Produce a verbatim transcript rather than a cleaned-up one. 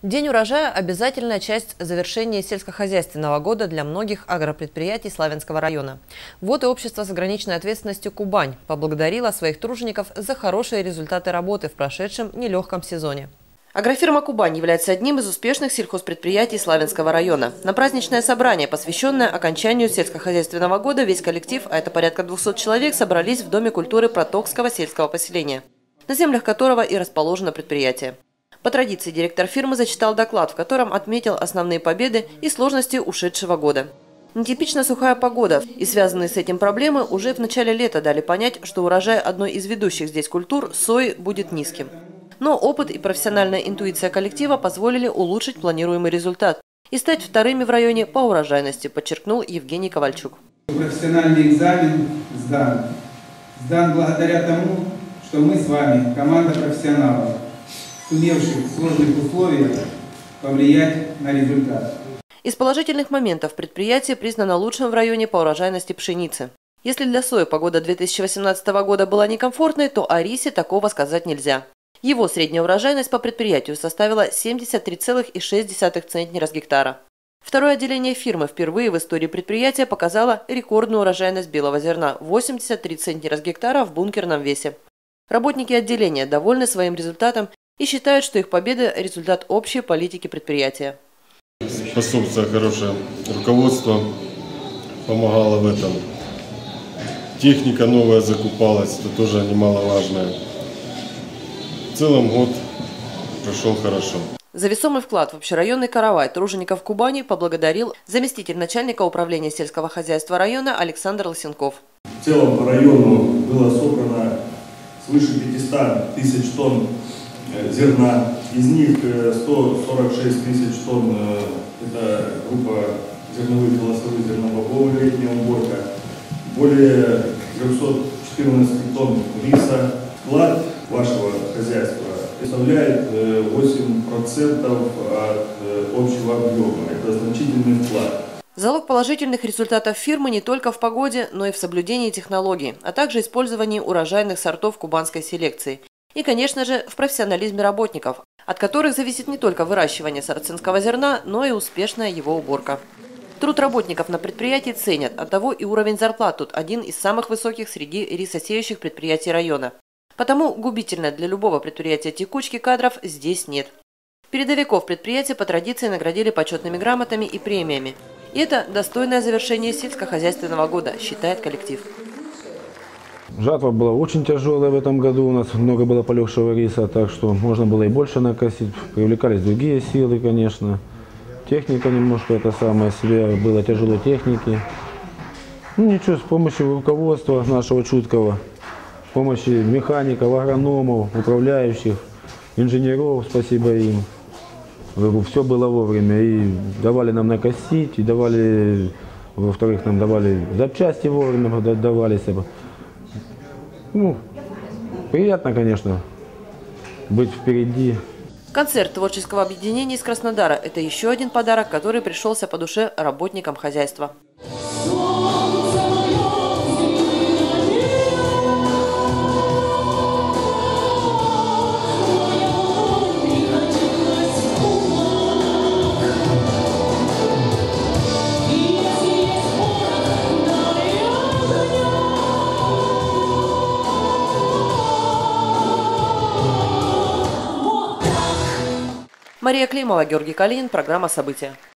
День урожая – обязательная часть завершения сельскохозяйственного года для многих агропредприятий Славянского района. Вот и общество с ограниченной ответственностью «Кубань» поблагодарило своих тружеников за хорошие результаты работы в прошедшем нелегком сезоне. Агрофирма «Кубань» является одним из успешных сельхозпредприятий Славянского района. На праздничное собрание, посвященное окончанию сельскохозяйственного года, весь коллектив, а это порядка двухсот человек, собрались в Доме культуры Протокского сельского поселения, на землях которого и расположено предприятие. По традиции директор фирмы зачитал доклад, в котором отметил основные победы и сложности ушедшего года. Нетипично сухая погода и связанные с этим проблемы уже в начале лета дали понять, что урожай одной из ведущих здесь культур – сои будет низким. Но опыт и профессиональная интуиция коллектива позволили улучшить планируемый результат и стать вторыми в районе по урожайности, подчеркнул Евгений Ковальчук. Профессиональный экзамен сдан. Сдан благодаря тому, что мы с вами, команда профессионалов, сумевших в сложных условиях повлиять на результат. Из положительных моментов предприятие признано лучшим в районе по урожайности пшеницы. Если для сои погода две тысячи восемнадцатого года была некомфортной, то о рисе такого сказать нельзя. Его средняя урожайность по предприятию составила семьдесят три целых шесть десятых центнера с гектара. Второе отделение фирмы впервые в истории предприятия показало рекордную урожайность белого зерна – восемьдесят три центнера с гектара в бункерном весе. Работники отделения довольны своим результатом и считают, что их победа – результат общей политики предприятия. Способствовало хорошее руководство, помогало в этом. Техника новая закупалась, это тоже немаловажное. В целом год прошел хорошо. За весомый вклад в общерайонный каравай тружеников Кубани поблагодарил заместитель начальника управления сельского хозяйства района Александр Лысенков. В целом по району было собрано свыше пятисот тысяч тонн зерна. Из них сто сорок шесть тысяч тонн – это группа зерновых голосовых зернобобовых летняя уборка. Более трёхсот четырнадцати тонн риса. Вклад вашего хозяйства составляет восемь процентов от общего объема. Это значительный вклад. Залог положительных результатов фирмы не только в погоде, но и в соблюдении технологий, а также использовании урожайных сортов кубанской селекции. И, конечно же, в профессионализме работников, от которых зависит не только выращивание сарацинского зерна, но и успешная его уборка. Труд работников на предприятии ценят, оттого и уровень зарплат тут один из самых высоких среди рисосеющих предприятий района. Потому губительно для любого предприятия текучки кадров здесь нет. Передовиков предприятия по традиции наградили почетными грамотами и премиями. И это достойное завершение сельскохозяйственного года, считает коллектив. Жатва была очень тяжелая в этом году, у нас много было полегшего риса, так что можно было и больше накосить. Привлекались другие силы, конечно. Техника немножко это самое себе, было тяжело техники. Ну ничего, с помощью руководства нашего чуткого, с помощью механиков, агрономов, управляющих, инженеров, спасибо им. Все было вовремя, и давали нам накосить, и давали, во-вторых, нам давали запчасти вовремя, давали себе. Ну, приятно, конечно, быть впереди. Концерт творческого объединения из Краснодара – это еще один подарок, который пришелся по душе работникам хозяйства. Мария Климова, Георгий Калинин, программа «События».